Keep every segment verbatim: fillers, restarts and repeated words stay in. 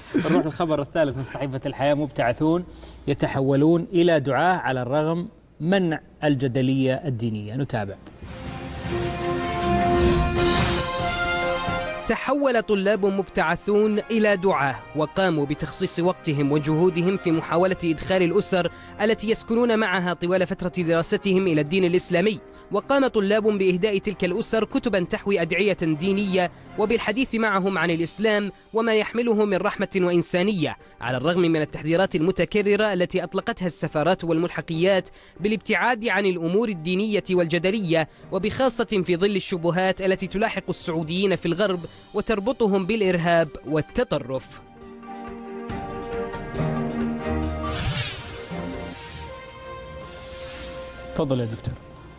نروح الخبر الثالث من صحيفة الحياة. مبتعثون يتحولون إلى دعاة على الرغم منع الجدلية الدينية. نتابع. تحول طلاب مبتعثون إلى دعاة وقاموا بتخصيص وقتهم وجهودهم في محاولة إدخال الأسر التي يسكنون معها طوال فترة دراستهم إلى الدين الإسلامي. وقام طلاب بإهداء تلك الأسر كتبا تحوي أدعية دينية وبالحديث معهم عن الإسلام وما يحمله من رحمة وإنسانية، على الرغم من التحذيرات المتكررة التي أطلقتها السفارات والملحقيات بالابتعاد عن الأمور الدينية والجدلية، وبخاصة في ظل الشبهات التي تلاحق السعوديين في الغرب وتربطهم بالإرهاب والتطرف. تفضل يا دكتور.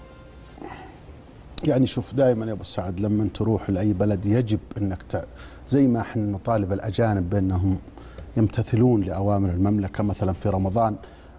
يعني شوف، دائما يا ابو سعد لما تروح لاي بلد يجب انك ت... زي ما احنا نطالب الاجانب بانهم يمتثلون لاوامر المملكه، مثلا في رمضان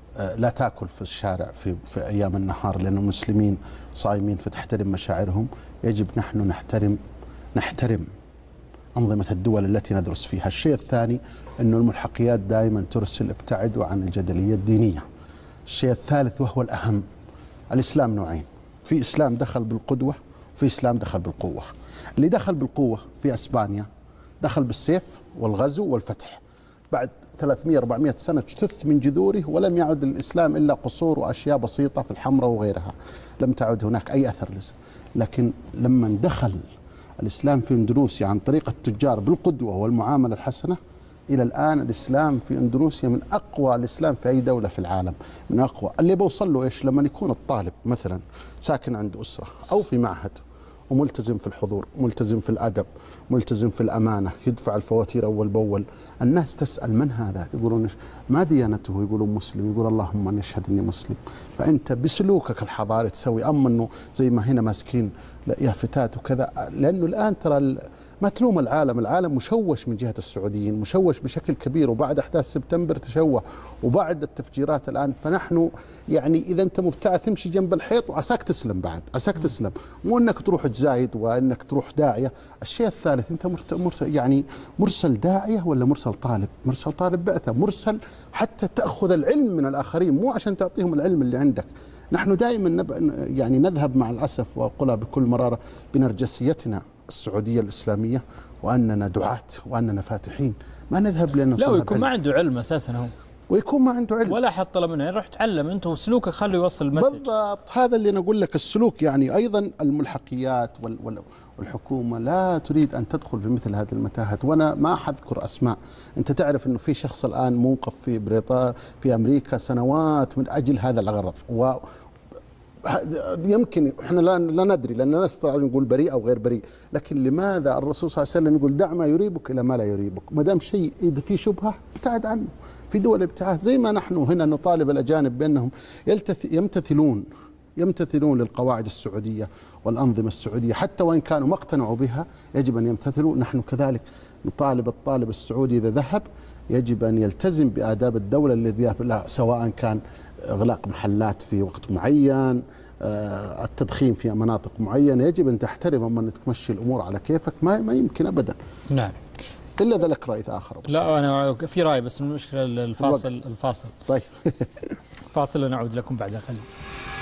لا تاكل في الشارع في في ايام النهار لان المسلمين صايمين فتحترم مشاعرهم. يجب نحن نحترم نحترم انظمه الدول التي ندرس فيها. الشيء الثاني انه الملحقيات دائما ترسل ابتعدوا عن الجدليه الدينيه. الشيء الثالث وهو الاهم، الاسلام نوعين، في إسلام دخل بالقدوة وفي إسلام دخل بالقوة. اللي دخل بالقوة في أسبانيا دخل بالسيف والغزو والفتح، بعد ثلاثمئة أربعمئة سنة اجتث من جذوره ولم يعد الإسلام إلا قصور وأشياء بسيطة في الحمراء وغيرها، لم تعد هناك أي أثر لسه. لكن لما دخل الإسلام في إندونيسيا عن طريق التجار بالقدوة والمعاملة الحسنة، إلى الآن الإسلام في إندونيسيا من أقوى الإسلام في أي دولة في العالم، من أقوى. اللي بوصل له إيش؟ لما يكون الطالب مثلا ساكن عند أسرة أو في معهد وملتزم في الحضور، ملتزم في الأدب، ملتزم في الأمانة، يدفع الفواتير أول بأول، الناس تسأل من هذا؟ يقولون ما ديانته؟ يقولون مسلم. يقول اللهم نشهد إني مسلم. فأنت بسلوكك الحضاري تسوي. أما أنه زي ما هنا ماسكين يافتات وكذا، لأنه الآن ترى ما تلوم العالم، العالم مشوش من جهة السعوديين، مشوش بشكل كبير، وبعد أحداث سبتمبر تشوه، وبعد التفجيرات الآن. فنحن يعني إذا أنت مبتعث تمشي جنب الحيط وعساك تسلم، بعد عساك تسلم، مو أنك تروح تزايد وأنك تروح داعية. الشيء الثالث، أنت مرسل يعني مرسل داعية ولا مرسل طالب؟ مرسل طالب بعثة، مرسل حتى تأخذ العلم من الآخرين، مو عشان تعطيهم العلم اللي عندك. نحن دائما نب... يعني نذهب مع الأسف وأقولها بكل مرارة بنرجسيتنا السعودية الإسلامية، وأننا دعاة وأننا فاتحين. ما نذهب لأنه لا، ويكون ما عنده علم أساسا هو، ويكون ما عنده علم ولا حط طلب منه، يروح تعلم أنت وسلوكك خليه يوصل المسج. بالضبط، هذا اللي أنا أقول لك. السلوك يعني أيضا الملحقيات وال... وال... والحكومة لا تريد أن تدخل في مثل هذه المتاهات. وأنا ما حذكر أسماء. أنت تعرف أنه في شخص الآن موقف في بريطانيا في أمريكا سنوات من أجل هذا الغرض، و يمكن احنا لا لا ندري، لان نستطيع نقول بريء او غير بريء، لكن لماذا الرسول صلى الله عليه وسلم يقول دع ما يريبك الى ما لا يريبك؟ ما دام شيء اذا في شبهه ابتعد عنه. في دول ابتعاد، زي ما نحن هنا نطالب الاجانب بانهم يمتثلون يمتثلون للقواعد السعوديه والانظمه السعوديه، حتى وان كانوا ما اقتنعوا بها يجب ان يمتثلوا. نحن كذلك نطالب الطالب السعودي اذا ذهب يجب ان يلتزم باداب الدوله الذي يذهب لها، سواء كان إغلاق محلات في وقت معين، التدخين في مناطق معينة، يجب أن تحترم. أما أن تمشي الأمور على كيفك ما ما يمكن أبدا. نعم. إلا ذا لك رأي آخر. لا أنا في رأي، بس المشكلة الفاصل الفاصل طيب. فاصل ونعود لكم بعد قليل.